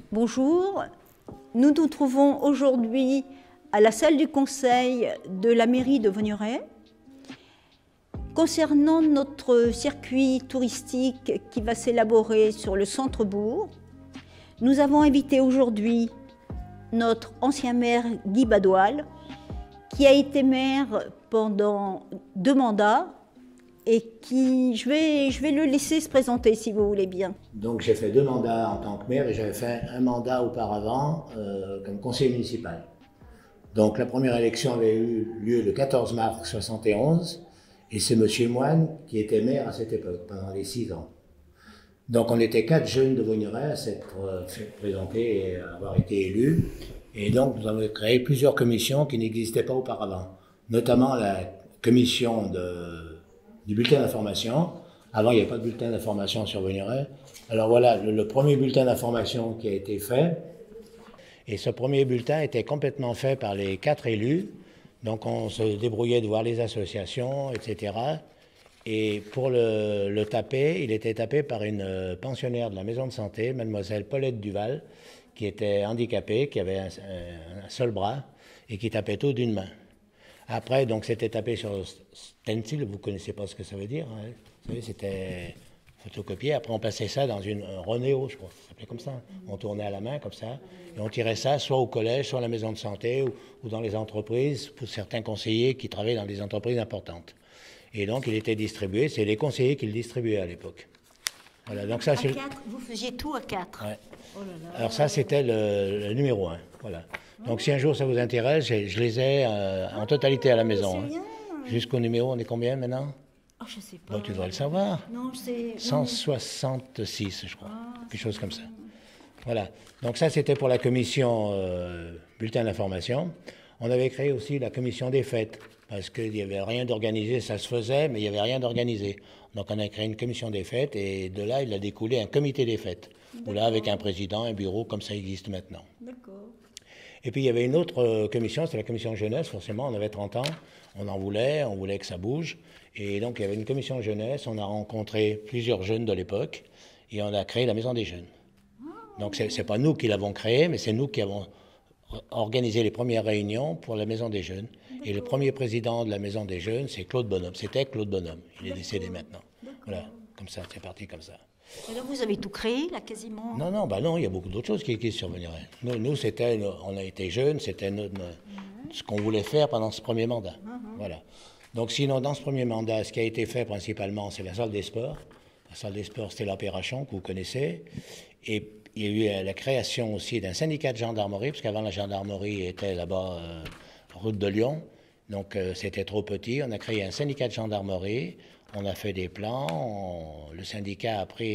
Bonjour, nous nous trouvons aujourd'hui à la salle du conseil de la mairie de Vaugneray. Concernant notre circuit touristique qui va s'élaborer sur le centre-bourg, nous avons invité aujourd'hui notre ancien maire Guy Badoil, qui a été maire pendant 2 mandats et qui, je vais le laisser se présenter si vous voulez bien. Donc j'ai fait 2 mandats en tant que maire et j'avais fait un mandat auparavant comme conseiller municipal. Donc la première élection avait eu lieu le 14 mars 1971 et c'est M. Moine qui était maire à cette époque, pendant les 6 ans. Donc on était 4 jeunes de Vaugneray à s'être présentés et à avoir été élus. Et donc nous avons créé plusieurs commissions qui n'existaient pas auparavant, notamment la commission du bulletin d'information. Avant, il n'y avait pas de bulletin d'information sur Vaugneray. Alors voilà, le premier bulletin d'information qui a été fait. Et ce premier bulletin était complètement fait par les 4 élus. Donc on se débrouillait de voir les associations, etc. Et pour le taper, il était tapé par une pensionnaire de la maison de santé, mademoiselle Paulette Duval, qui était handicapée, qui avait un seul bras et qui tapait tout d'une main. Après, donc, c'était tapé sur stencil, vous ne connaissez pas ce que ça veut dire, hein. Vous savez, c'était photocopié. Après, on passait ça dans une Renéo, je crois, ça s'appelait comme ça. On tournait à la main, comme ça, et on tirait ça soit au collège, soit à la maison de santé, ou dans les entreprises, pour certains conseillers qui travaillaient dans des entreprises importantes. Et donc, il était distribué, c'est les conseillers qui le distribuaient à l'époque. Voilà, donc ça, c'est... Vous faisiez tout à 4. Ouais. Oh là là. Alors ça, c'était le numéro 1, voilà. Donc si un jour ça vous intéresse, je les ai en totalité à la maison. Hein. Jusqu'au numéro, on est combien maintenant? Oh, je sais pas. Bon, tu dois le savoir. Non, c'est... 166, je crois. Quelque chose comme ça. Voilà. Donc ça, c'était pour la commission bulletin d'information. On avait créé aussi la commission des fêtes, parce qu'il n'y avait rien d'organisé, ça se faisait, mais il n'y avait rien d'organisé. Donc on a créé une commission des fêtes, et de là, il a découlé un comité des fêtes. Où là, avec un président, un bureau, comme ça existe maintenant. D'accord. Et puis il y avait une autre commission, c'était la commission jeunesse, forcément, on avait 30 ans, on voulait que ça bouge. Et donc il y avait une commission jeunesse, on a rencontré plusieurs jeunes de l'époque, et on a créé la Maison des Jeunes. Donc c'est pas nous qui l'avons créée, mais c'est nous qui avons organisé les premières réunions pour la Maison des Jeunes. Et le premier président de la Maison des Jeunes, c'est Claude Bonhomme. C'était Claude Bonhomme, il est décédé maintenant. Voilà, comme ça, c'est parti comme ça. Et là, vous avez tout créé, là, quasiment? Non, non, il y a beaucoup d'autres choses qui sur Vaugneray. Nous c'était, on a été jeunes, c'était ce qu'on voulait faire pendant ce premier mandat. Voilà. Donc sinon, dans ce premier mandat, ce qui a été fait principalement, c'est la salle des sports. La salle des sports, c'était l'Opération, que vous connaissez. Et il y a eu la création aussi d'un syndicat de gendarmerie, parce qu'avant la gendarmerie était là-bas, route de Lyon. Donc c'était trop petit. On a créé un syndicat de gendarmerie. On a fait des plans, le syndicat a pris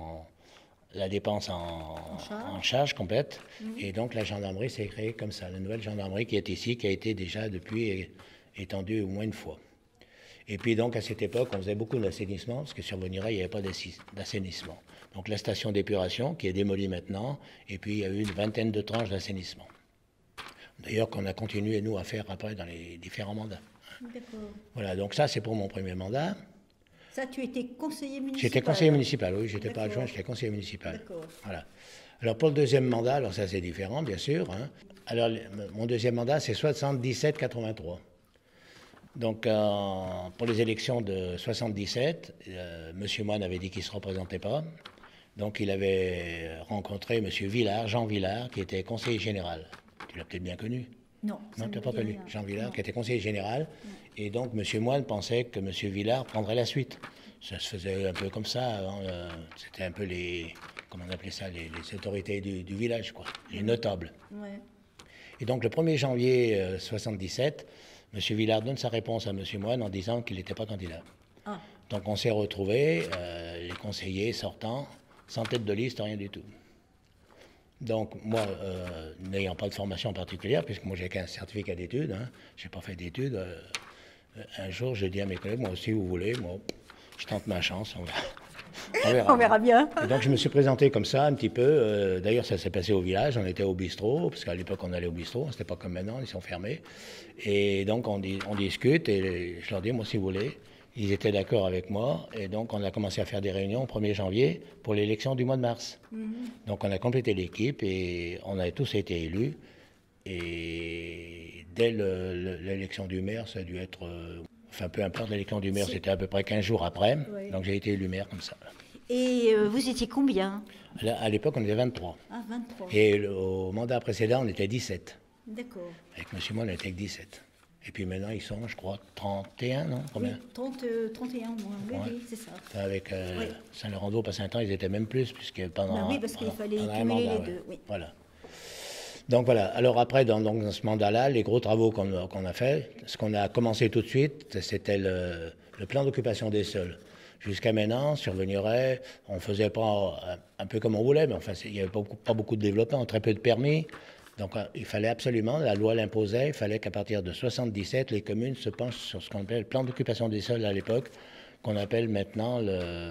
la dépense en charge complète, et donc la gendarmerie s'est créée comme ça, la nouvelle gendarmerie qui est ici, qui a été déjà depuis étendue au moins une fois. Et puis donc à cette époque, on faisait beaucoup d'assainissement, parce que sur Vaugneray, il n'y avait pas d'assainissement. Donc la station d'épuration qui est démolie maintenant, et puis il y a eu une 20aine de tranches d'assainissement. D'ailleurs qu'on a continué, nous, à faire après dans les différents mandats. D'accord. Voilà, donc ça c'est pour mon premier mandat. Ça, tu étais conseiller municipal? J'étais conseiller municipal, oui, j'étais pas adjoint, j'étais conseiller municipal. D'accord. Voilà. Alors pour le deuxième mandat, alors ça c'est différent, bien sûr. Hein. Alors mon deuxième mandat, c'est 77-83. Donc pour les élections de 77, M. Moine avait dit qu'il ne se représentait pas. Donc il avait rencontré M. Villard, Jean Villard, qui était conseiller général. Tu l'as peut-être bien connu? Non. Non, tu n'as pas connu. Jean Villard, qui était conseiller général. Et donc, M. Moine pensait que M. Villard prendrait la suite. Ça se faisait un peu comme ça. C'était un peu comment on appelait ça, les autorités du village, quoi, les notables. Ouais. Et donc, le 1er janvier 1977, M. Villard donne sa réponse à M. Moine en disant qu'il n'était pas candidat. Ah. Donc, on s'est retrouvés, les conseillers sortant, sans tête de liste, rien du tout. Donc, moi, n'ayant pas de formation particulière, puisque moi, j'ai qu'un certificat d'études, hein, je n'ai pas fait d'études, un jour, je dis à mes collègues, moi aussi, vous voulez, moi, je tente ma chance, on verra. On verra bien. Et donc, je me suis présenté comme ça, un petit peu. D'ailleurs, ça s'est passé au village, on était au bistrot, parce qu'à l'époque, on allait au bistrot, c'était pas comme maintenant, ils sont fermés. Et donc, on discute, et je leur dis, moi, si vous voulez. Ils étaient d'accord avec moi et donc on a commencé à faire des réunions au 1er janvier pour l'élection du mois de mars. Donc on a complété l'équipe et on a tous été élus. Et dès l'élection du maire, ça a dû être... enfin, peu importe, l'élection du maire, c'était à peu près 15 jours après. Oui. Donc j'ai été élu maire comme ça. Et vous étiez combien? À l'époque, on était 23. Ah, 23. Et au mandat précédent, on était 17. D'accord. Avec M. Moine, on était que 17. Et puis maintenant, ils sont, je crois, 31, non? Combien? Oui, 31 moins, oui, ouais. Oui, c'est ça. Avec Saint-Laurent-d'Eau, pas Saint-Temps, ils étaient même plus, puisque pendant... oui, parce qu'il fallait cumuler les deux. Oui. Voilà. Donc voilà, alors après, dans ce mandat-là, les gros travaux qu'on a fait, ce qu'on a commencé tout de suite, c'était le plan d'occupation des sols. Jusqu'à maintenant, sur Vignoret, on ne faisait pas un peu comme on voulait, mais enfin, il n'y avait pas beaucoup de développement, très peu de permis. Donc il fallait absolument, la loi l'imposait, il fallait qu'à partir de 77, les communes se penchent sur ce qu'on appelle le plan d'occupation des sols à l'époque, qu'on appelle maintenant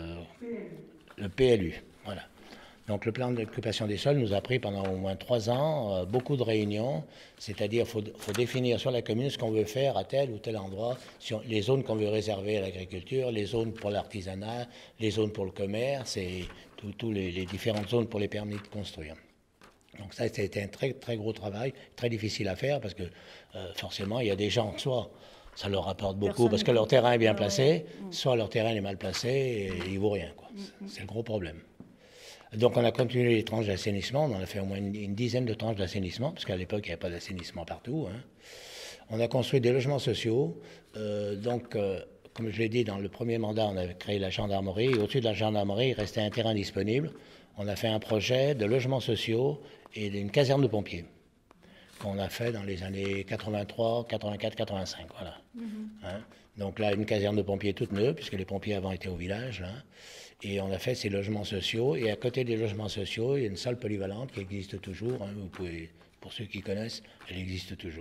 le PLU. Voilà. Donc le plan d'occupation des sols nous a pris pendant au moins 3 ans, beaucoup de réunions, c'est-à-dire qu'il faut définir sur la commune ce qu'on veut faire à tel ou tel endroit, sur les zones qu'on veut réserver à l'agriculture, les zones pour l'artisanat, les zones pour le commerce et toutes les différentes zones pour les permis de construire. Donc ça, c'était un très, très gros travail, très difficile à faire parce que forcément, il y a des gens, soit ça leur rapporte beaucoup parce que leur terrain est bien placé, soit leur terrain est mal placé et il ne vaut rien, quoi. C'est le gros problème. Donc on a continué les tranches d'assainissement, on en a fait au moins une dizaine de tranches d'assainissement, parce qu'à l'époque il n'y avait pas d'assainissement partout. Hein. On a construit des logements sociaux, comme je l'ai dit, dans le premier mandat on avait créé la gendarmerie, et au-dessus de la gendarmerie il restait un terrain disponible. On a fait un projet de logements sociaux et d'une caserne de pompiers, qu'on a fait dans les années 83, 84, 85, voilà. Hein. Donc là, une caserne de pompiers toute neuve, puisque les pompiers avant étaient au village, là. Et on a fait ces logements sociaux. Et à côté des logements sociaux, il y a une salle polyvalente qui existe toujours. Hein, vous pouvez, pour ceux qui connaissent, elle existe toujours.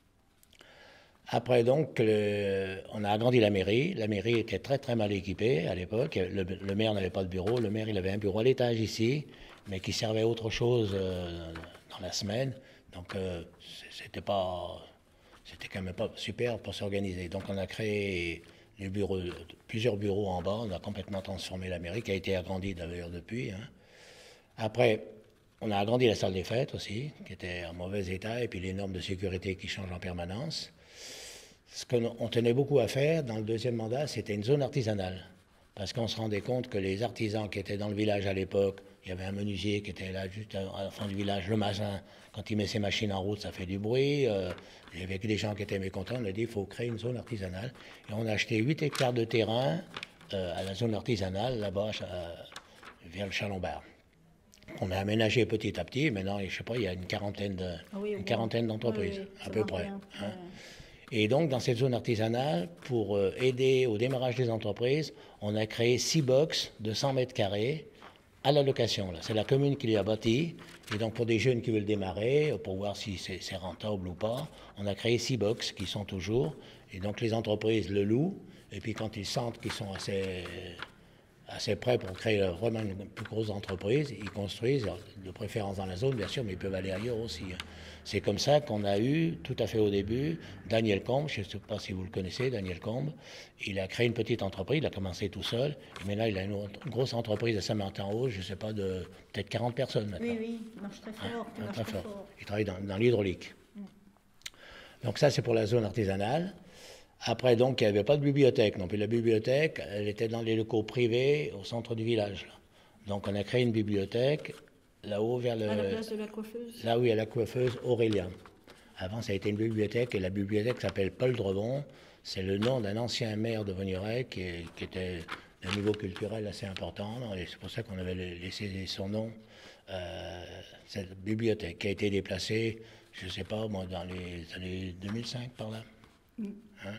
Après, donc, on a agrandi la mairie. La mairie était très, très mal équipée à l'époque. Le maire n'avait pas de bureau. Le maire, il avait un bureau à l'étage ici, mais qui servait à autre chose dans la semaine. Donc, c'était quand même pas super pour s'organiser. Donc, on a créé plusieurs bureaux en bas. On a complètement transformé la mairie, qui a été agrandie d'ailleurs depuis. Hein. Après, on a agrandi la salle des fêtes aussi, qui était en mauvais état, et puis les normes de sécurité qui changent en permanence. Ce qu'on tenait beaucoup à faire dans le deuxième mandat, c'était une zone artisanale. Parce qu'on se rendait compte que les artisans qui étaient dans le village à l'époque, il y avait un menuisier qui était là juste à la fin du village, le matin, quand il met ses machines en route, ça fait du bruit. Il y avait des gens qui étaient mécontents. On a dit qu'il faut créer une zone artisanale. Et on a acheté 8 hectares de terrain à la zone artisanale, là-bas, vers le Chalombard. On a aménagé petit à petit. Maintenant, je ne sais pas, il y a une quarantaine d'entreprises, à peu près. Hein. Et donc, dans cette zone artisanale, pour aider au démarrage des entreprises, on a créé 6 box de 100 mètres carrés à la location. C'est la commune qui les a bâtis. Et donc, pour des jeunes qui veulent démarrer, pour voir si c'est rentable ou pas, on a créé 6 box qui sont toujours. Et donc, les entreprises le louent. Et puis, quand ils sentent qu'ils sont assez prêts pour créer vraiment une plus grosse entreprise, ils construisent, de préférence dans la zone, bien sûr, mais ils peuvent aller ailleurs aussi. C'est comme ça qu'on a eu, tout à fait au début, Daniel Combe, je ne sais pas si vous le connaissez, Daniel Combe, il a créé une petite entreprise, il a commencé tout seul, mais là, il a une grosse entreprise à Saint-Martin-Haut, je ne sais pas, de peut-être 40 personnes maintenant. Oui, il marche très fort. Très fort. Il travaille dans l'hydraulique. Donc ça, c'est pour la zone artisanale. Après, donc, il n'y avait pas de bibliothèque non plus. La bibliothèque, elle était dans les locaux privés au centre du village. Là. Donc, on a créé une bibliothèque là-haut vers le... À la place de la coiffeuse. Là où il y a la coiffeuse Aurélia. Avant, ça a été une bibliothèque, et la bibliothèque s'appelle Paul Drevon. C'est le nom d'un ancien maire de Vignoret qui était d'un niveau culturel assez important. Et c'est pour ça qu'on avait laissé son nom, cette bibliothèque, qui a été déplacée, je ne sais pas, moi, dans les années 2005, par là. Hein?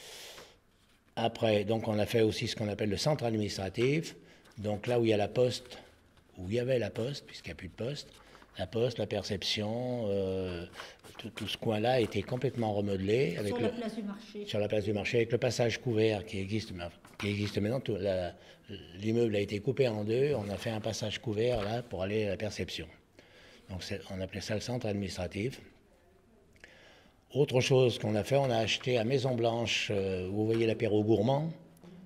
Après, donc, on a fait aussi ce qu'on appelle le centre administratif. Donc, là où il y a la poste, où il y avait la poste, puisqu'il n'y a plus de poste, la poste, la perception, tout ce coin-là a été complètement remodelé. Sur la place du marché. Sur la place du marché, avec le passage couvert qui existe maintenant. L'immeuble a été coupé en deux. On a fait un passage couvert là pour aller à la perception. Donc, on appelait ça le centre administratif. Autre chose qu'on a fait, on a acheté à Maison Blanche, où vous voyez l'apéro gourmand,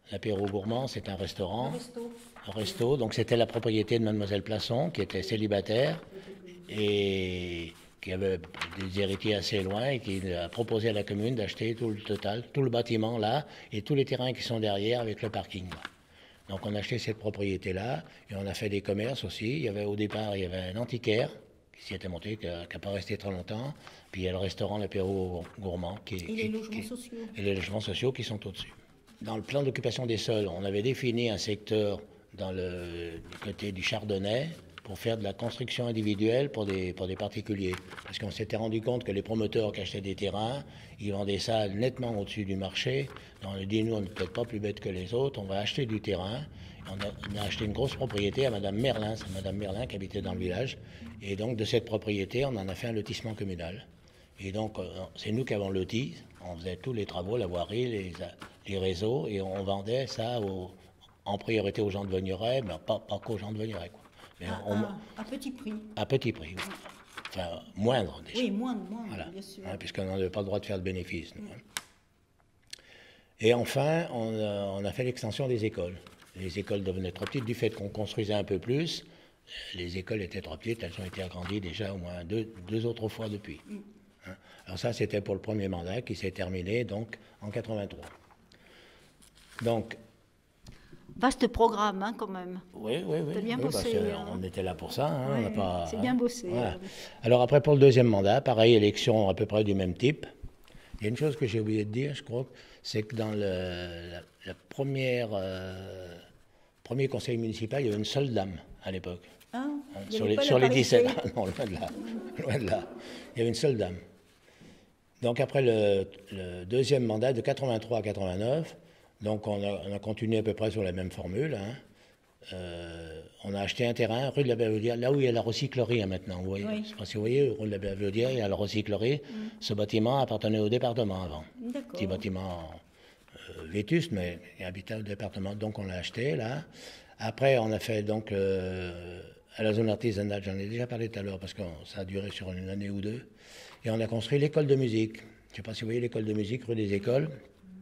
L'apéro gourmand, c'est un restaurant. Resto. Un resto. Donc c'était la propriété de Mademoiselle Plasson, qui était célibataire et qui avait des héritiers assez loin et qui a proposé à la commune d'acheter tout le total, tout le bâtiment là et tous les terrains qui sont derrière avec le parking. Donc on a acheté cette propriété-là et on a fait des commerces aussi. Au départ, il y avait un antiquaire qui s'y était monté, qui n'a pas resté très longtemps. Puis il y a le restaurant, l'apéro gourmand. Et les logements sociaux. Et les logements sociaux qui sont au-dessus. Dans le plan d'occupation des sols, on avait défini un secteur du côté du Chardonnay pour faire de la construction individuelle pour des particuliers. Parce qu'on s'était rendu compte que les promoteurs qui achetaient des terrains, ils vendaient ça nettement au-dessus du marché. On a dit, nous, on n'est peut-être pas plus bêtes que les autres, on va acheter du terrain. On a acheté une grosse propriété à Madame Merlin, c'est Madame Merlin qui habitait dans le village. Et donc, de cette propriété, on en a fait un lotissement communal. Et donc, c'est nous qui avons loti, on faisait tous les travaux, la voirie, les réseaux, et on vendait ça en priorité aux gens de Vigneray, mais pas qu'aux gens de Vigneray, quoi. Mais À petit prix. À petit prix, oui. Enfin, moindre déjà. Oui, moindre, voilà. Bien sûr. Hein, puisqu'on n'avait pas le droit de faire de bénéfices. Et enfin, on a fait l'extension des écoles. Les écoles devenaient trop petites du fait qu'on construisait un peu plus. Les écoles étaient trop petites, elles ont été agrandies déjà au moins deux autres fois depuis. Hein. Alors ça, c'était pour le premier mandat qui s'est terminé donc en 83. Donc, vaste programme, hein, quand même. Oui. T'as bien bossé. On était là pour ça. Hein, ouais, c'est bien bossé. Voilà. Alors après, pour le deuxième mandat, pareil, élection à peu près du même type. Il y a une chose que j'ai oublié de dire, je crois, c'est que dans la premier conseil municipal, il y avait une seule dame à l'époque. Ah, sur les 17. Non, loin de là. Loin de là. Il y avait une seule dame. Donc après le deuxième mandat, de 83 à 89, donc on a continué à peu près sur la même formule. Hein. On a acheté un terrain rue de la Belvedere, là où il y a la recyclerie hein, maintenant. Vous voyez, oui. Je ne sais pas si vous voyez, rue de la Belvedere, il y a la recyclerie. Ce bâtiment appartenait au département avant. Petit bâtiment vétuste, mais il habitait au département. Donc on l'a acheté là. Après, on a fait donc à la zone artisanale, j'en ai déjà parlé tout à l'heure parce que ça a duré sur une année ou deux. Et on a construit l'école de musique. Je ne sais pas si vous voyez l'école de musique, rue des Écoles.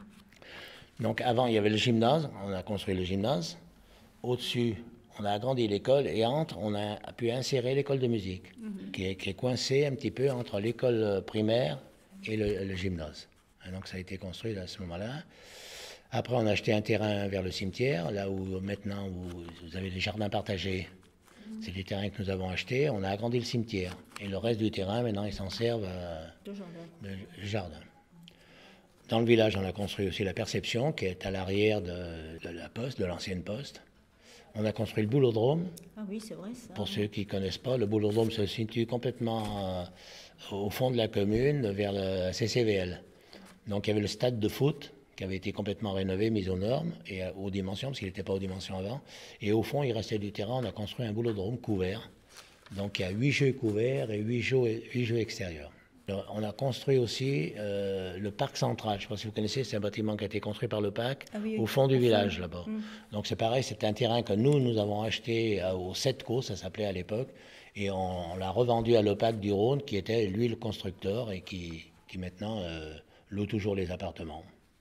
Donc avant, il y avait le gymnase, on a construit le gymnase. Au-dessus, on a agrandi l'école et entre, on a pu insérer l'école de musique, qui est coincée un petit peu entre l'école primaire et le gymnase. Et donc ça a été construit à ce moment-là. Après, on a acheté un terrain vers le cimetière, là où maintenant vous avez des jardins partagés. C'est des terrains que nous avons achetés. On a agrandi le cimetière. Et le reste du terrain, maintenant, ils s'en servent de jardin. Dans le village, on a construit aussi la Perception, qui est à l'arrière de la poste, de l'ancienne poste. On a construit le boulodrome. Ah oui, c'est vrai ça. Pour ceux qui ne connaissent pas, le boulodrome se situe complètement au fond de la commune, vers le CCVL. Donc il y avait le stade de foot, qui avait été complètement rénové, mis aux normes et aux dimensions, parce qu'il n'était pas aux dimensions avant. Et au fond, il restait du terrain, on a construit un boulodrome couvert. Donc il y a 8 jeux couverts et 8 jeux extérieurs. On a construit aussi le parc central. Je ne sais pas si vous connaissez, c'est un bâtiment qui a été construit par le PAC au fond du village là-bas. Donc c'est pareil, c'est un terrain que nous avons acheté au Setco, ça s'appelait à l'époque, et on l'a revendu à l'OPAC du Rhône, qui était lui le constructeur et qui maintenant loue toujours les appartements.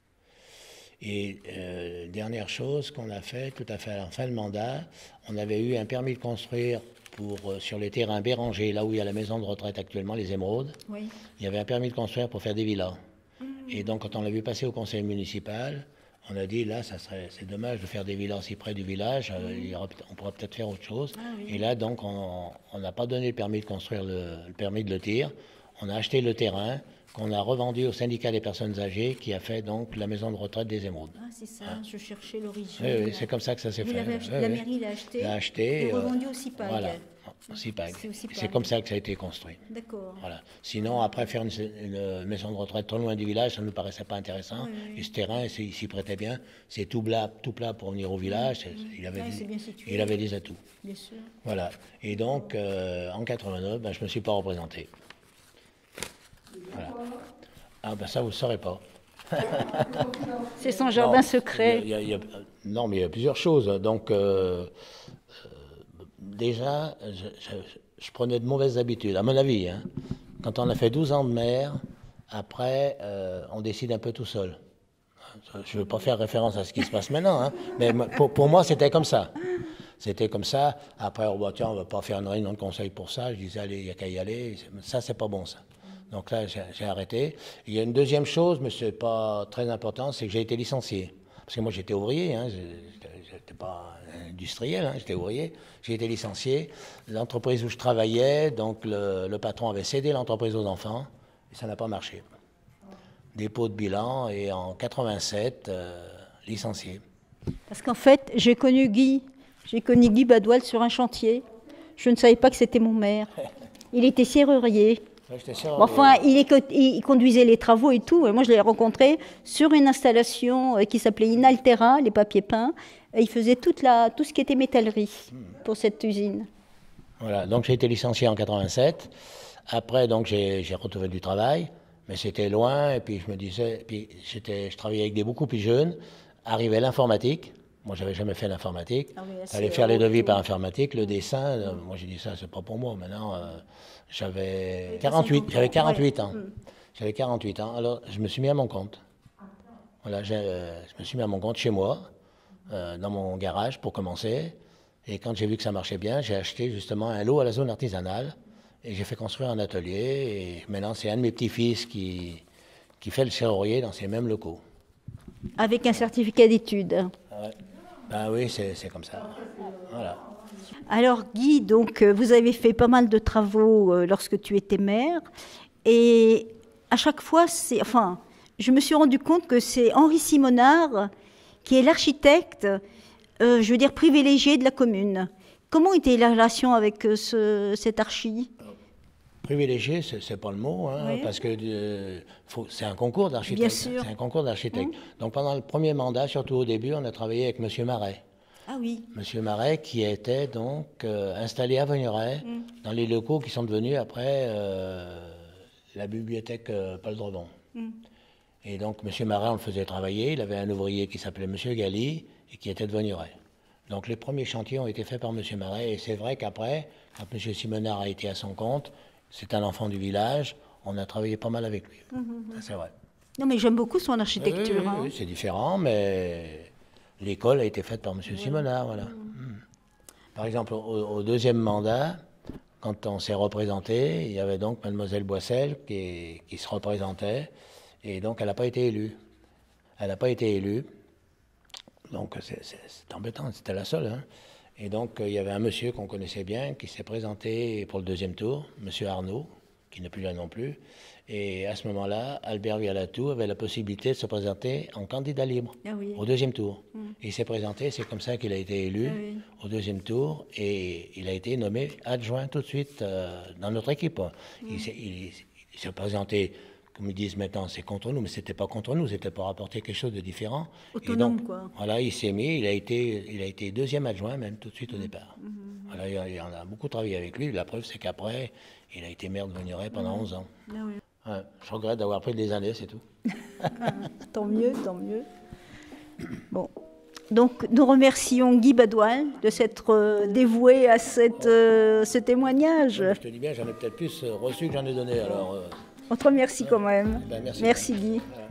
Et dernière chose qu'on a fait, tout à fait à la fin de mandat, on avait eu un permis de construire sur les terrains Béranger, là où il y a la maison de retraite actuellement, les Émeraudes. Oui. Il y avait un permis de construire pour faire des villas. Et donc, quand on l'a vu passer au conseil municipal, on a dit, là, c'est dommage de faire des villas si près du village, on pourra peut-être faire autre chose. Ah, oui. Et là, donc, on n'a pas donné le permis de construire, le permis de lotir. On a acheté le terrain qu'on a revendu au syndicat des personnes âgées qui a fait donc la maison de retraite des Émeraudes. Ah, c'est ça, hein? Je cherchais l'origine. Oui, c'est comme ça que ça s'est fait. La mairie l'a acheté et revendu au CIPAG. Voilà, au CIPAG. C'est comme ça que ça a été construit. D'accord. Voilà. Sinon, après, faire une maison de retraite trop loin du village, ça ne nous paraissait pas intéressant. Et ce terrain, il s'y prêtait bien. C'est tout plat pour venir au village. Il avait des atouts. Bien sûr. Voilà. Et donc, en 89, je ne me suis pas représenté. Voilà. Ah ben ça, vous ne le saurez pas. C'est son jardin secret. Non, mais il y a plusieurs choses. Donc, déjà, je prenais de mauvaises habitudes, à mon avis. Hein. Quand on a fait 12 ans de maire, après, on décide un peu tout seul. je ne veux pas faire référence à ce qui se passe maintenant, hein, mais pour moi, c'était comme ça. C'était comme ça. Après, on ne va pas faire une réunion de conseil pour ça. Je disais, allez, il n'y a qu'à y aller. Ça, c'est pas bon, ça. Donc là, j'ai arrêté. Il y a une deuxième chose, mais ce n'est pas très important, c'est que j'ai été licencié. Parce que moi, j'étais ouvrier, hein, je n'étais pas industriel, hein, j'étais ouvrier. J'ai été licencié. L'entreprise où je travaillais, donc le patron avait cédé l'entreprise aux enfants, et ça n'a pas marché. Dépôt de bilan, et en 87, licencié. Parce qu'en fait, j'ai connu Guy Badoil sur un chantier. Je ne savais pas que c'était mon maire. Il était serrurier. Ouais, j'étais serrurier. Enfin, il conduisait les travaux et tout. Et moi, je l'ai rencontré sur une installation qui s'appelait Inaltera, les papiers peints. Et il faisait tout ce qui était métallerie pour cette usine. Voilà, donc j'ai été licencié en 87. Après, donc j'ai retrouvé du travail, mais c'était loin. Et puis je me disais, je travaillais avec des beaucoup plus jeunes. Arrivait l'informatique. Moi, j'avais jamais fait l'informatique. Ah oui, fallait faire les devis par informatique, le dessin. Moi, j'ai dit ça, c'est pas pour moi. Maintenant, j'avais 48 ans. J'avais 48 ans. Alors, je me suis mis à mon compte. Voilà, je me suis mis à mon compte chez moi, dans mon garage, pour commencer. Et quand j'ai vu que ça marchait bien, j'ai acheté justement un lot à la zone artisanale. Et j'ai fait construire un atelier. Et maintenant, c'est un de mes petits-fils qui fait le serrurier dans ces mêmes locaux. Avec un certificat d'études. Ouais. Ben oui, c'est comme ça. Voilà. Alors Guy, donc vous avez fait pas mal de travaux lorsque tu étais maire, et à chaque fois, je me suis rendu compte que c'est Henri Simonard qui est l'architecte, je veux dire privilégié de la commune. Comment était la relation avec cet archi ? Privilégié, c'est pas le mot, hein, oui. Parce que c'est un concours d'architecte. Bien sûr. C'est un concours d'architecte. Donc pendant le premier mandat, surtout au début, on a travaillé avec M. Marais. Ah oui. M. Marais qui était donc installé à Vogneray, dans les locaux qui sont devenus après la bibliothèque Paul Dredon. Et donc M. Marais, on le faisait travailler. Il avait un ouvrier qui s'appelait M. Galli et qui était de Vogneray. Donc les premiers chantiers ont été faits par M. Marais. Et c'est vrai qu'après, quand M. Simonard a été à son compte, c'est un enfant du village, on a travaillé pas mal avec lui. Ça, c'est vrai. Non, mais j'aime beaucoup son architecture. Oui, c'est différent, mais l'école a été faite par M. Simonard. Voilà. Par exemple, au deuxième mandat, quand on s'est représenté, il y avait donc Mademoiselle Boissel qui se représentait, et donc elle n'a pas été élue. Elle n'a pas été élue, donc c'est embêtant, c'était la seule. Hein. Et donc, il y avait un monsieur qu'on connaissait bien qui s'est présenté pour le deuxième tour, monsieur Arnaud, qui n'est plus là non plus. Et à ce moment-là, Albert Vialatou avait la possibilité de se présenter en candidat libre au deuxième tour. Et il s'est présenté, c'est comme ça qu'il a été élu au deuxième tour. Et il a été nommé adjoint tout de suite dans notre équipe. Il s'est présenté, comme ils disent maintenant, c'est contre nous, mais c'était pas contre nous, c'était pour apporter quelque chose de différent. Autonome, et donc, quoi. Voilà, il s'est mis, il a été deuxième adjoint même tout de suite au départ. Voilà, on a beaucoup travaillé avec lui. La preuve, c'est qu'après, il a été maire de Vogneray pendant 11 ans. Ah oui. Ouais, je regrette d'avoir pris des années, c'est tout. Tant mieux, tant mieux. Bon. Donc, nous remercions Guy Badoil de s'être dévoué à ce témoignage. Je te dis bien, j'en ai peut-être plus reçu que j'en ai donné, alors... On te remercie quand même. Ben, merci Guy.